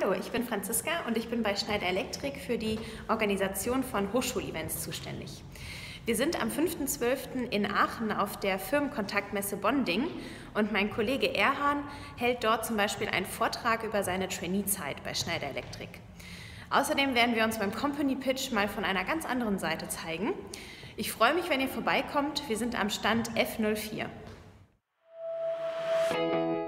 Hallo, ich bin Franziska und ich bin bei Schneider Electric für die Organisation von Hochschulevents zuständig. Wir sind am 5.12. in Aachen auf der Firmenkontaktmesse Bonding und mein Kollege Erhan hält dort zum Beispiel einen Vortrag über seine Trainee-Zeit bei Schneider Electric. Außerdem werden wir uns beim Company Pitch mal von einer ganz anderen Seite zeigen. Ich freue mich, wenn ihr vorbeikommt. Wir sind am Stand F04.